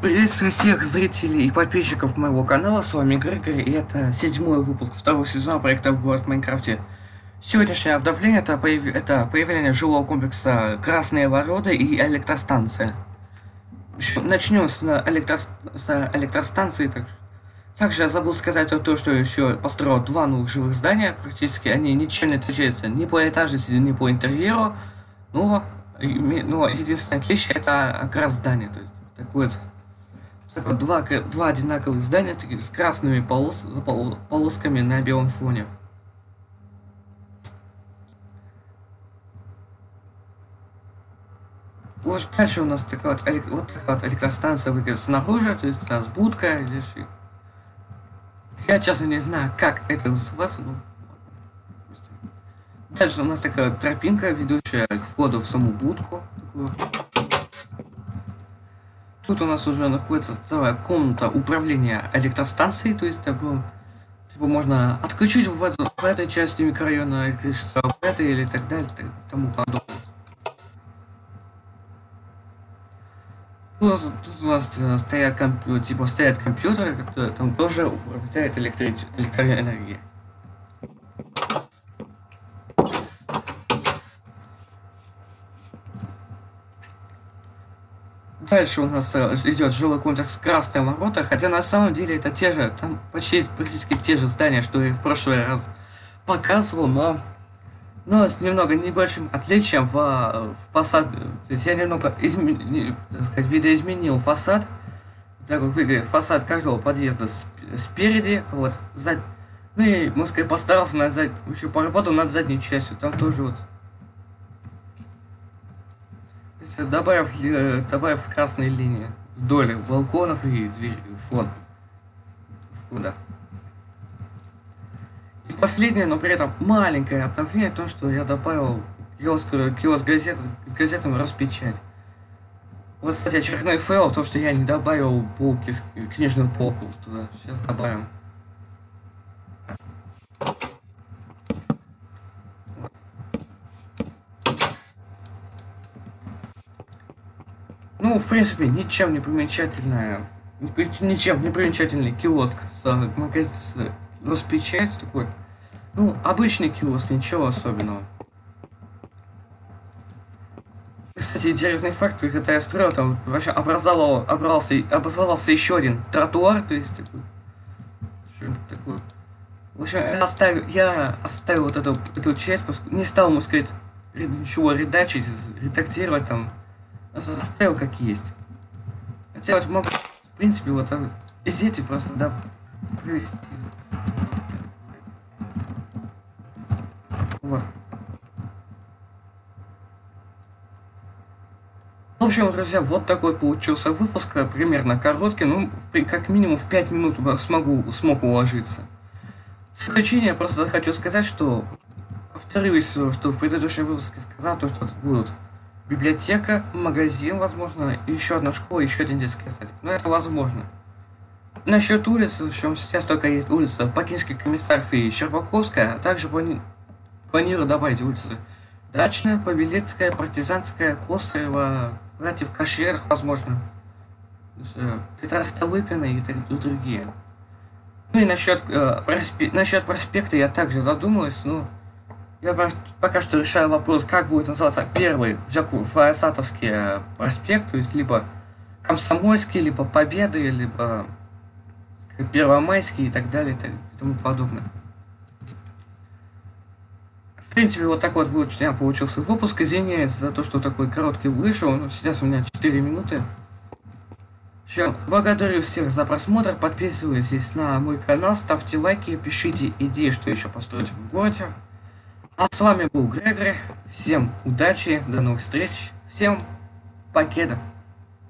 Приветствую всех зрителей и подписчиков моего канала, с вами Грегори, и это 7-й выпуск второго сезона проекта «Город в Майнкрафте». Сегодняшнее обновление это появление жилого комплекса Красные Ворота и электростанция. Начнем с электростанции. Также я забыл сказать то, что еще построил два новых жилых здания. Практически они ничем не отличаются ни по этажности, ни по интерьеру. Но единственное отличие это окрас здания. То есть такое два одинаковых здания с красными полосками на белом фоне. Вот дальше у нас такая вот электростанция выглядит снаружи, то есть у нас будка. Я честно не знаю, как это называется, но... Дальше у нас такая тропинка, ведущая к входу в саму будку. Тут у нас уже находится целая комната управления электростанцией, то есть можно отключить в этой части микрорайона электричество, в этой или так далее, и тому подобное. Тут у нас стоят компьютеры, которые там тоже управляют электроэнергией. Дальше у нас идет жилой комплекс Красные Ворота, хотя на самом деле это там практически те же здания, что и в прошлый раз показывал, но с немного небольшим отличием в фасад. То есть я немного видоизменил фасад. Так выглядит фасад каждого подъезда спереди, вот ну и, можно сказать, постарался еще поработал над задней частью, там тоже вот. Добавив красные линии вдоль балконов и двери входа. И последнее, но при этом маленькое обновление, то, что я добавил киоск с газетами распечать. Вот, кстати, очередной фейл, то, что я не добавил книжную полку туда. Сейчас добавим. Ну, в принципе, ничем не примечательный киоск с распечать такой. Ну, обычный киоск, ничего особенного. Кстати, интересный факт, когда я строил, там вообще образовался еще один тротуар, то есть такой. В общем, я оставил вот эту часть, не стал, можно сказать, ничего редактировать там. Оставил как есть. Хотя вот могу, в принципе, вот из этих просто привести. Вот. В общем, друзья, вот такой получился выпуск, примерно короткий, ну, как минимум в 5 минут смог уложиться. В исключение просто хочу сказать, что повторюсь, что в предыдущем выпуске сказал, то, что тут будут библиотека, магазин, возможно, еще одна школа, еще один детский садик. Но это возможно. Насчет улиц, сейчас только есть улица Бакинский, Комиссаров и Щербаковская, а также планирую добавить улицы Дачная, Павелецкая, Партизанская, Косарева, братьев Кашерах, возможно, Петра Столыпина и другие. Ну и насчет проспекта я также задумываюсь, но я пока что решаю вопрос, как будет называться первый Фаосатовский проспект, то есть либо Комсомольский, либо Победы, либо Первомайский и так далее и тому подобное. В принципе, вот такой вот у меня получился выпуск. Извиняюсь за то, что такой короткий вышел. Но сейчас у меня 4 минуты. Благодарю всех за просмотр. Подписывайтесь на мой канал, ставьте лайки, пишите идеи, что еще построить в городе. А с вами был Грегори. Всем удачи, до новых встреч. Всем покеда.